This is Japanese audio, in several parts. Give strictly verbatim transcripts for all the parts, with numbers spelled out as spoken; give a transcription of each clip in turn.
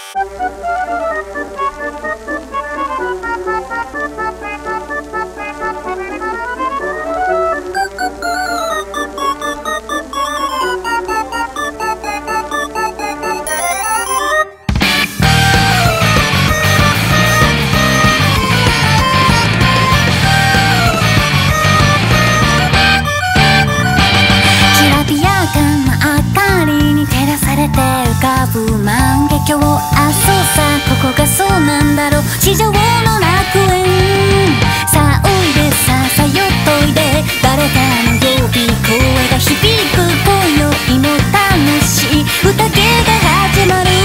万華鏡、あ、そうさ、ここがそうなんだろう、地上の楽園。さあおいで、さあさよっといで、誰かの呼び声が響く、恋の日の楽しい宴が始まる。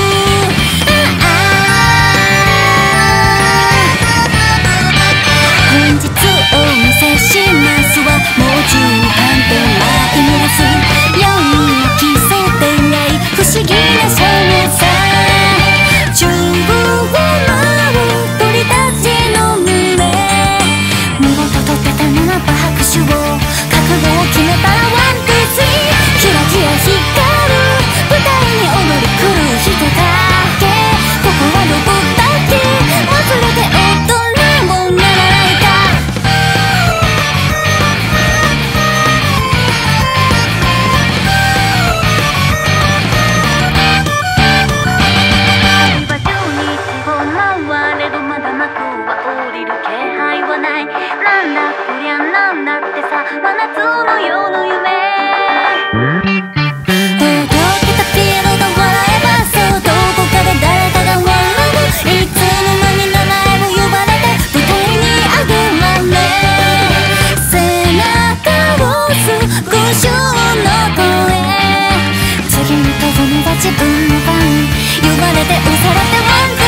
本日お見せしますはもうじゅうかんとマイナスよんの奇跡恋愛不思議なそのさ、中部を舞う鳥たちの群れ、見事とってたならば拍手を、覚悟を決めたらワンツースリー、キラキラ光る舞台に踊り来る人だけ、ここはどこだっけ、忘れて大人もならないか。なんだこりゃなんだってさ、真夏の夜の夢。えー、溶けたピエロが笑えば、そうどこかで誰かが笑う。いつの間に名前を呼ばれて舞台に上げられ、背中を押す群衆の声、次に飛ぶのは自分の番、呼ばれて押されてワン